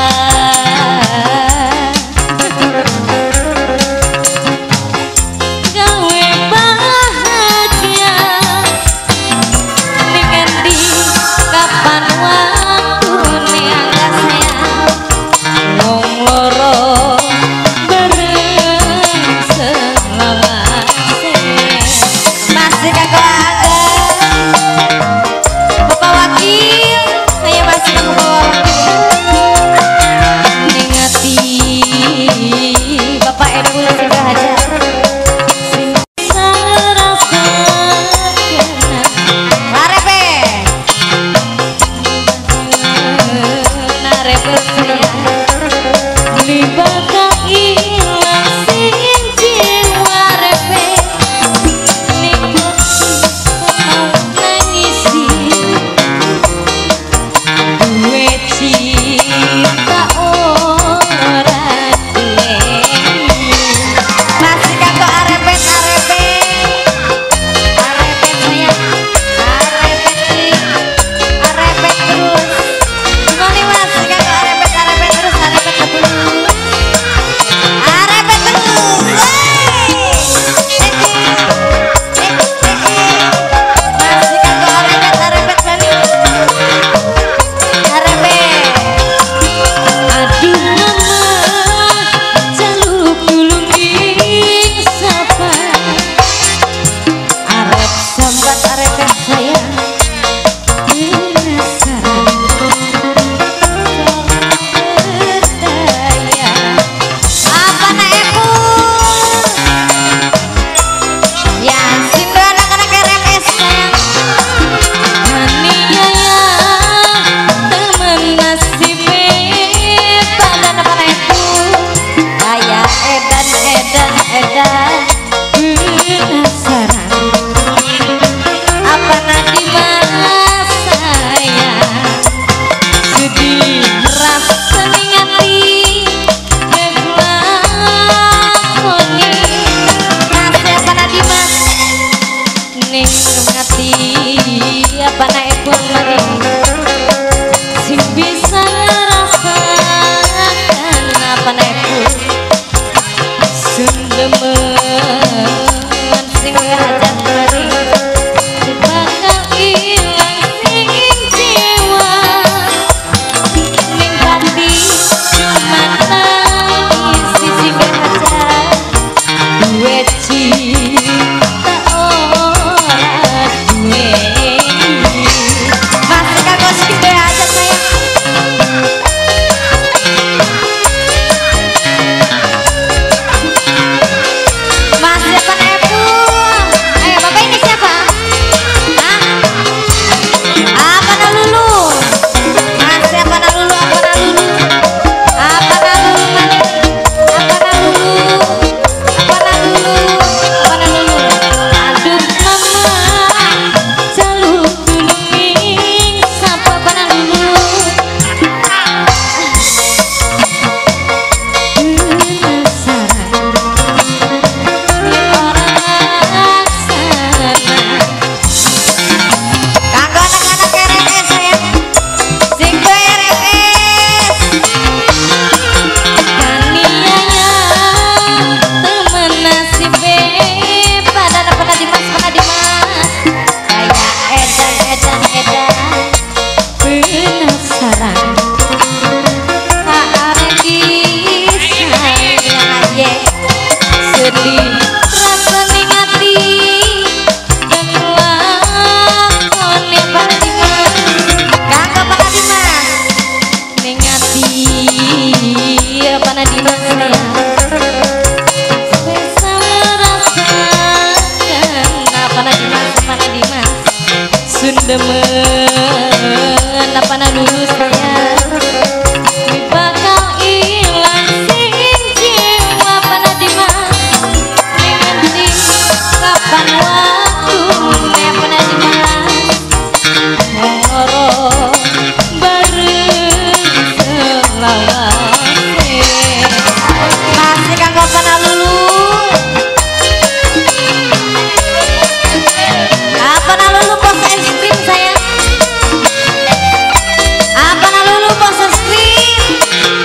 demen apa lulus saya bakal ilang sing jiwa pada dimas nganti kapan waktu pada dimas ngoro bareng selawase masih kanggo pana lulu apa lulu pos es krim sayang apa lulu pos es krim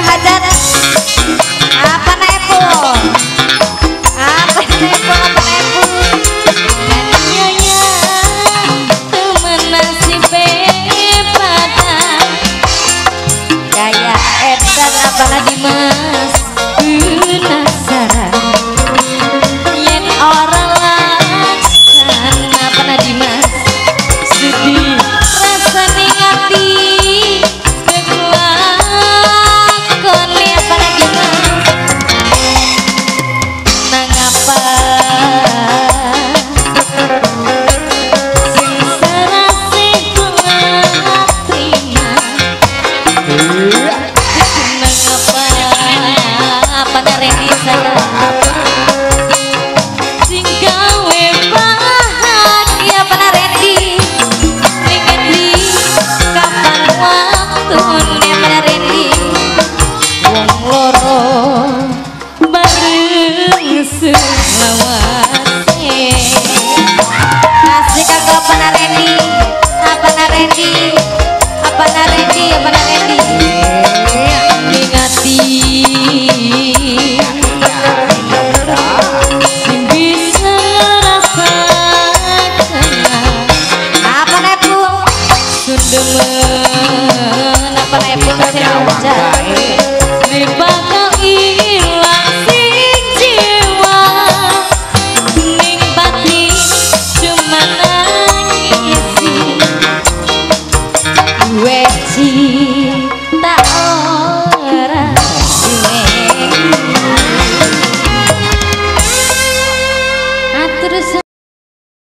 hajat apa nepo apa nepo nyanyinya temen nasib pada kayak edan apa lagi mas penasaran yen orang lain apa lagi mas sedih rasa hati kelakoni apa lagi mas nangapa sing serasi kuat terima nangapa apa nareni sana sing gawe bahagia apa nareni ningeti kapan waktune apa nareni wong loro bareng selawase kasih kagak apa nareni apa nareni apa nareni apa nareni ingati sing bisa rasakan apa nepu sundemen apa nepu senja di bakal ilang sing jiwa ning batin cuma nangisi gue cinta orang atur